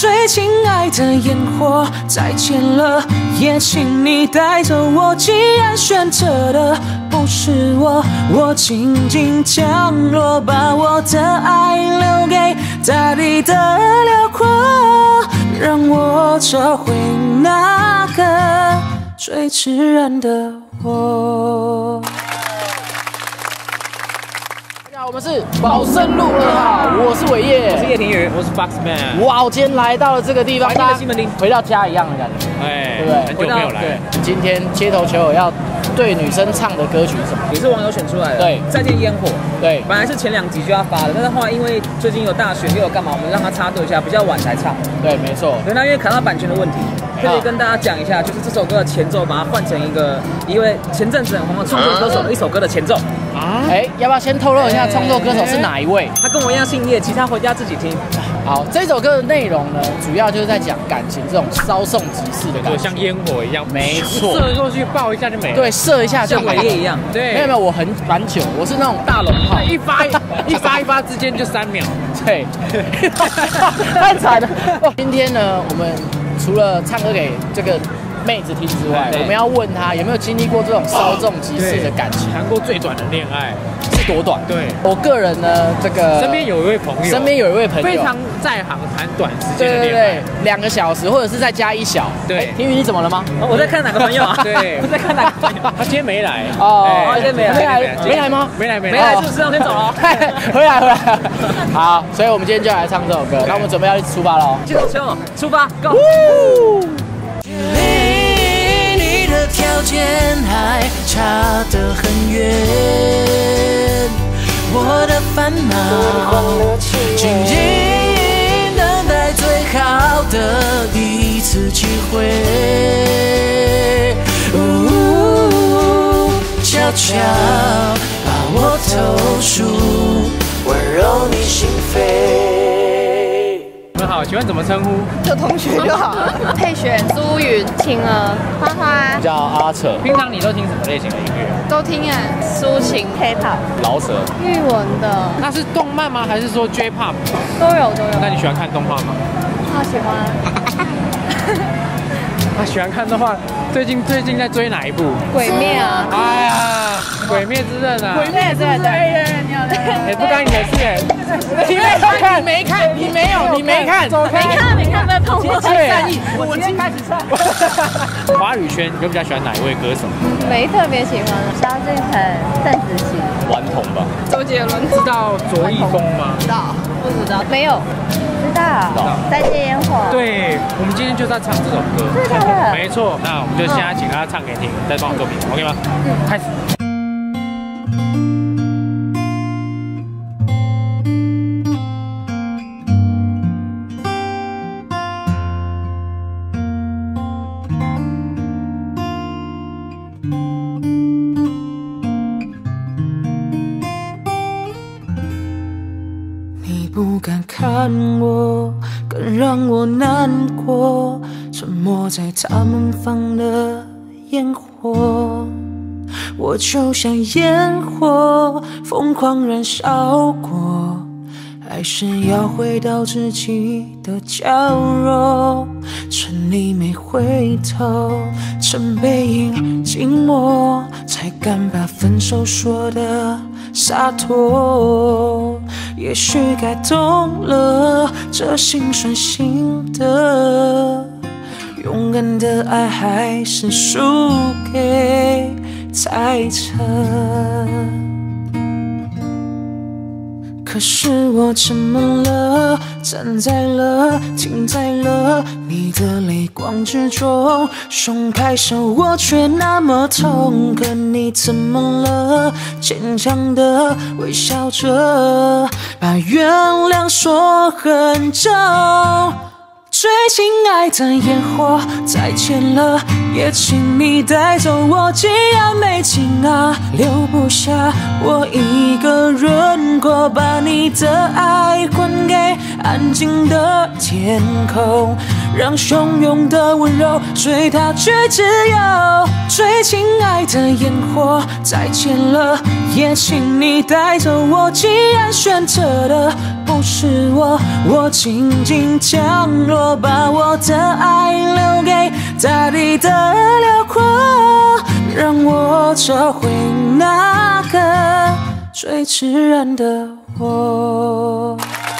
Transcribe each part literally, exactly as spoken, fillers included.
最亲爱的烟火，再见了，也请你带走我。既然选择的不是我，我静静降落，把我的爱留给大地的辽阔，让我找回那个最自然的我。 我们是保生路二号，我是伟业， 我是叶庭宇，我是 Boxman。 哇，我今天来到了这个地方， 怀念的西门町， 回到家一样的感觉， 哎， 对不对？ 很久没有来。 今天街头球友要对女生唱的歌曲是什么？ 也是网友选出来的。 对， 再见烟火。 对， 本来是前两集就要发的，但是后来因为最近有大选又有干嘛，我们让他插队一下，比较晚才唱。 对，没错。 对，那因为卡到版权的问题，可以跟大家讲一下，就是这首歌的前奏，把它换成一个一位前阵子很红的创作歌手的一首歌的前奏。 啊，哎，要不要先透露一下创作歌手是哪一位？ 他跟我一样姓叶，其他回家自己听。 好，这首歌的内容呢，主要就是在讲感情这种稍纵即逝的感觉， 像烟火一样， 没错， 射过去爆一下就没了。 对，射一下就像伟业一样。 对， 没有没有，我很蛮久，我是那种大龙炮， 一发一发一发之间就三秒。 对，太惨了。今天呢，我们除了唱歌给这个妹子听之外，我们要问她有没有经历过这种稍纵即逝的感情， 谈过最短的恋爱是多短？ 对， 我个人呢，这个身边有一位朋友， 身边有一位朋友非常在行谈短时间的对对恋爱， 对，两个小时或者是再加一小。 对， 庭宇你怎么了吗？ 我在看哪个朋友啊？ 对， 我在看哪个朋友？ 他今天没来哦， 今天没来， 没来，没来吗？ 没来，没来，没来，是不是要先走了？ 回来，回来。好，所以我们今天就来唱这首歌。那我们准备要出发喽！ 街头球友出发 ，Go！ 离你的条件还差得很远，我的烦恼静静等待最好的一次机会，悄悄把我投诉，温柔你心扉。 你们好，请问怎么称呼？ 就同学就好了。佩璇、苏云、晴儿、花花， 叫阿扯。 平常你都听什么类型的音乐？ 都听啊，抒情、K-pop、 饶舌、 日文的， 那是动漫吗？还是说 J-pop？ 都有都有。 那你喜欢看动画吗？ 他喜欢。 他喜欢看动画，最近最近在追哪一部？ 鬼灭啊！ 哎呀，鬼灭之刃啊！ 鬼灭对对对，你好的。 也不干你的事哎， 你没看，你没看，你没有，你没看， 没看没看，不要碰我。 善意，我今天开始唱。 华语圈，你比较喜欢哪一位歌手？ 没特别喜欢的，萧敬腾、邓紫棋、 顽童吧。 周杰伦。 知道卓一峰吗？ 知道，不知道，没有。知道，再见烟火。 对，我们今天就是要唱这首歌。 真的假的？ 没错，那我们就现在请他唱给你听，再帮我作品 ，OK 吗？嗯，开始。 不敢看我，更让我难过。沉默在他们放的烟火，我就像烟火，疯狂燃烧过，还是要回到自己的角落。趁你没回头，趁背影静默，才敢把分手说的洒脱。也许该懂了，这心酸心的，勇敢的爱还是输给猜测。可是我怎么了？站在了，停在了你的泪光之中，松开手我却那么痛。可你怎么了？坚强的微笑着，把原谅说很重。最亲爱的烟火，再见了，也请你带走我。既然没情啊，留不下我一个人过，把你的爱还给安静的天空，让汹涌的温柔随它去自由。最亲爱的烟火，再见了，也请你带走我。既然选择的不是我，我轻轻降落，把我的爱留给大地的辽阔，让我找回那个最炽热的我。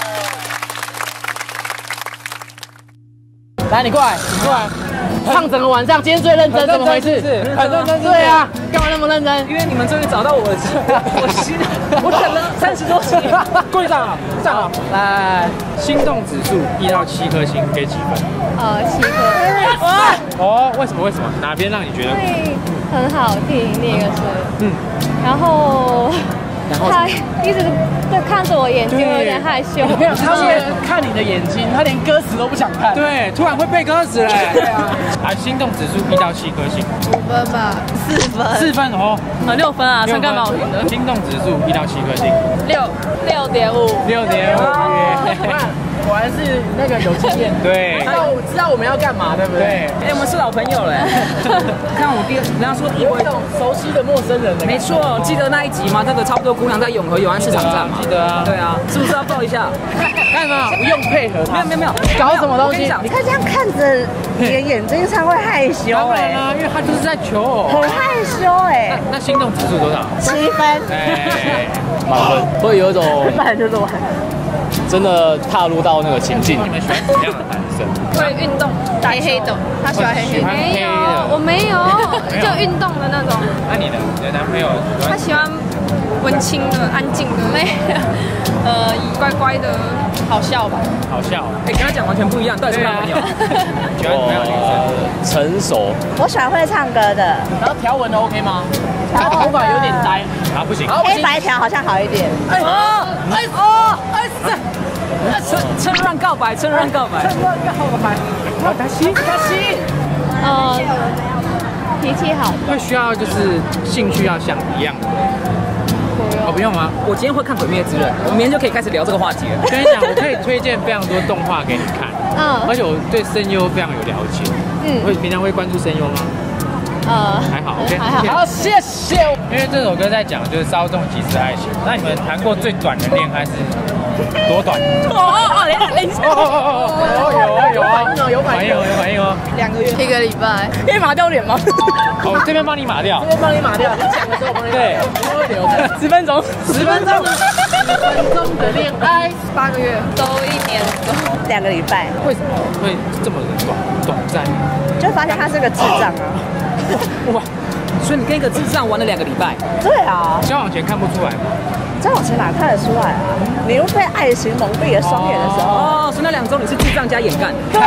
来，你过来，你过来。唱整个晚上，今天最认真，怎么回事？ 很认真， 对啊，干嘛那么认真？ 因为你们终于找到我了，我心，我等了三十多集。 跪上啊，站好， 来， 心动指数一到七颗星，给几分？ 呃，七颗。 哦，为什么？为什么？哪边让你觉得？ 因为很好听，第一个是， 嗯， 然后。他一直在看着我眼睛，有点害羞。 没有，他是看你的眼睛，他连歌词都不想看。 对，突然会背歌词嘞。对啊。啊，心动指数一到七颗星。 五分吧，四分。 四分哦。 啊，六分啊，唱歌蛮好听的。 心动指数一到七颗星。 六六点五。 六点五。 果然是那个有经验， 对， 知道知道我们要干嘛，对不对？ 哎，我们是老朋友嘞。看我第，人家说以为那种熟悉的陌生人。 没错，记得那一集吗？那个差不多姑娘在永和永安市场站嘛。 记得啊。 对啊，是不是要抱一下？ 干嘛？不用配合。 没有没有没有， 搞什么东西？ 他这样看着你的眼睛上会害羞哎。 当然啦，因为他就是在求偶。 很害羞哎。 那心动指数多少？ 七分。 哎， 满分，会有一种本来就是我。 真的踏入到那个情境。 你们喜欢什么样的男生？ 会运动，黑黑的，他喜欢黑黑。没有，我没有，就运动的那种。 那你的你的男朋友？ 他喜欢文青的、安静的，没有，呃，乖乖的，好笑吧？ 好笑。 哎，跟他讲完全不一样，到底是男朋友？ 喜欢什么样的女生？ 成熟。 我喜欢会唱歌的。 然后条纹的 OK 吗？他头发有点呆。 啊，不行。 黑白条好像好一点。 哎哦，哎哦，哎这。趁趁乱告白，趁乱告白， 趁乱告白，我他西他西， 呃，脾气好， 会需要就是兴趣要像一样的。哦，不用吗？ 我今天会看《鬼灭之刃》，我明天就可以开始聊这个话题了。 跟你讲，我可以推荐非常多动画给你看，嗯，而且我对声优非常有了解，嗯，会平常会关注声优吗？ 呃， 还好 ，OK， 还好， 好，谢谢。 因为这首歌在讲就是稍纵即逝的爱情，那你们谈过最短的恋爱是多短？ 哦哦，等一下， 哦哦哦哦，有有啊，有反应哦，有反应哦， 两个月，一个礼拜，可以码掉脸吗？ 哦，这边帮你码掉， 这边帮你码掉，你讲的时候我帮你对， 会留着十分钟， 十分钟，十分钟的恋爱， 八个月，都一年多， 两个礼拜。 为什么会这么短短暂？ 就发现他是个智障啊。 哇，所以你跟一个智障玩了两个礼拜？ 对啊， 交往前看不出来吗？ 交往前哪看得出来啊？你又被爱情蒙蔽了双眼的时候。 哦，所以那两周你是智障加眼干。 对。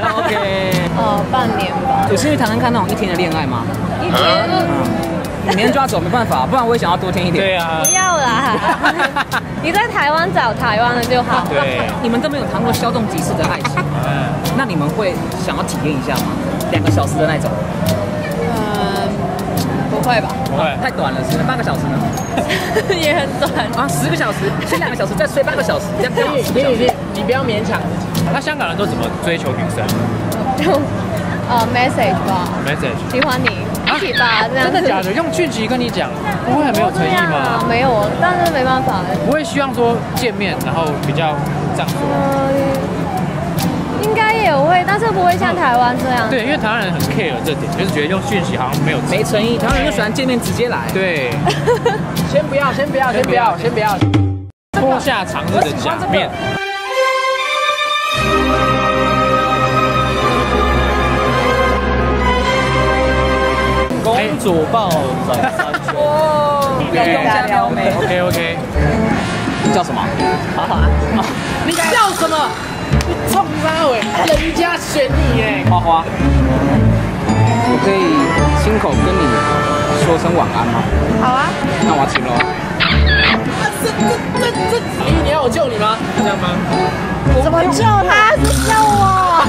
OK。 呃，半年吧。 有兴趣谈谈看那种一天的恋爱吗？ 一天。 你明天就要走，没办法，不然我也想要多听一点。 对啊。 不要啦，你在台湾找台湾的就好。 对。 你们都没有谈过稍纵即逝的爱情，嗯，那你们会想要体验一下吗？两个小时的那种？ 嗯，不会吧？ 不会， 太短了，是八个小时呢？ 也很短啊，十个小时，先两个小时，再睡八个小时，这样可以， 可以，可以，你不要勉强自己。 那香港人都怎么追求女生？ 就呃 message 吧 ，message 喜欢你，一起吧，这样。 真的假的？用讯息跟你讲，不会很没有诚意吗？ 没有，但是没办法。 不会希望说见面，然后比较这样说。 应该也会，但是不会像台湾这样。 对，因为台湾人很 care 这点，就是觉得用讯息好像没有没诚意。台湾人就喜欢见面直接来。 对。 先不要，先不要，先不要，先不要。 脱下长日的假面。 公主抱转三圈。 哦，用家撩妹。 OK OK。 你叫什么？ 好好啊。 你叫什么？你冲啥喂？人家选你哎。 花花，我可以亲口跟你说声晚安吗？ 好啊。 那我要请喽。 这这这这，咦，你要我救你吗？这样吗？ 怎么救他？是救我。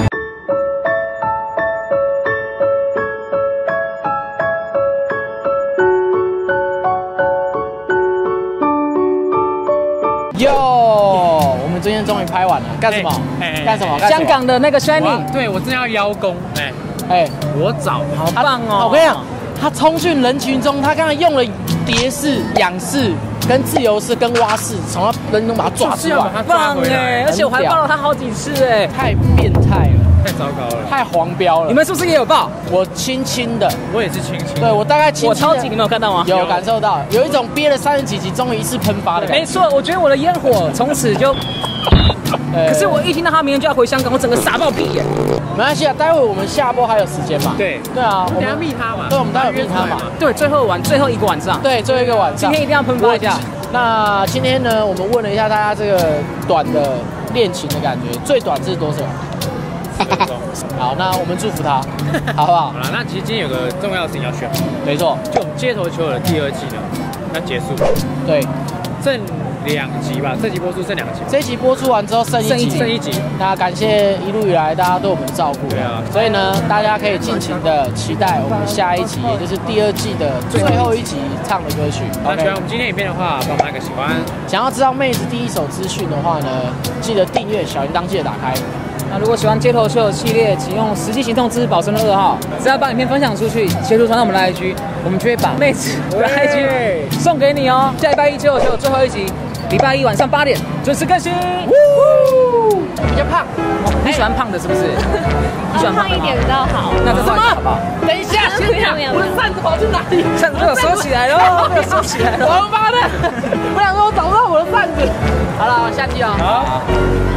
哟，我们今天终于拍完了，干什么？干什么？ 香港的那个 Shiny， 对我正要邀功，哎哎， 我找， 好棒哦！ 我跟你讲，他冲进人群中，他刚才用了蝶式、仰式， 跟自由式、跟蛙式，从他人中把他抓出来， 棒哎！而且我还抱了他好几次哎， 太变态了， 太糟糕了， 太黄标了。 你们是不是也有抱？ 我轻轻的， 我也是轻轻。 对我大概轻轻。 我超级，你们有看到吗？ 有感受到，有一种憋了三十几集，终于一次喷发的感觉。 没错，我觉得我的烟火从此就。可是我一听到他明天就要回香港，我整个傻爆屁耶！ 没关系啊，待会我们下播还有时间嘛？ 对对啊， 我们等下密他嘛。 对，我们待会密他嘛。 对，最后晚最后一个晚上。 对，最后一个晚上。 今天一定要喷发一下。 那今天呢，我们问了一下大家这个短的恋情的感觉，最短是多少？ 四分钟。 好，那我们祝福他，好不好？ 好了，那其实今天有个重要的事情要宣布， 没错， 就我们街头球的第二季呢要结束。 对， 剩两集吧，这集播出剩两集。 这一集播出完之后剩一集， 剩一集。 那感谢一路以来大家对我们的照顾。 对啊。 所以呢，大家可以尽情的期待我们下一集，也就是第二季的最后一集唱的歌曲。 那喜欢我们今天影片的话，帮我们按个喜欢。 想要知道妹子第一手资讯的话呢，记得订阅小铃铛，记得打开。 那如果喜欢街头秀系列，请用实际行动支持保生的二号，只要把影片分享出去，截图传到我们的 I G， 我们就会把妹子的 I G 送给你哦。下礼拜一街头秀最后一集，礼拜一晚上八点准时更新。 比较胖， 你喜欢胖的是不是？你喜欢胖一点比较好。 那这么好不好？ 等一下，先讲，我的扇子跑去哪里？ 扇子被我收起来了，被我收起来了。 王八蛋！我想说我找不到我的扇子。好了，下期啊。 好。